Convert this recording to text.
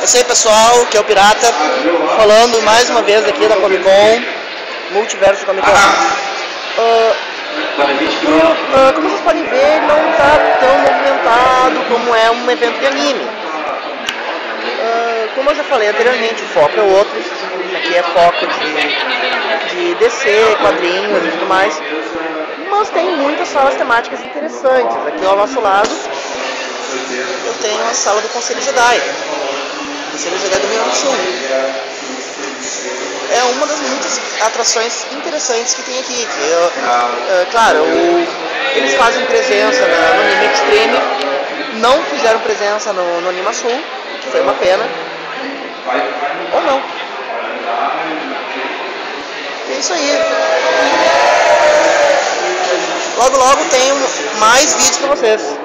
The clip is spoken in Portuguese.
É isso aí, pessoal, que é o Pirata, falando mais uma vez aqui da Comic Con, Multiverso Comic Con. Como vocês podem ver, ele não está tão movimentado como é um evento de anime. Como eu já falei anteriormente, o foco é outro. Aqui é foco de DC, quadrinhos e tudo mais. Mas tem muitas salas temáticas interessantes. Aqui ao nosso lado eu tenho a sala do Conselho Jedi. Conselho Jedi do Rio Grande do Sul. É uma das muitas atrações interessantes que tem aqui. Claro, eles fazem presença no Anime Extreme, não fizeram presença no Anima Sul, que foi uma pena. Ou não. É isso aí. Logo logo tem mais vídeos pra vocês.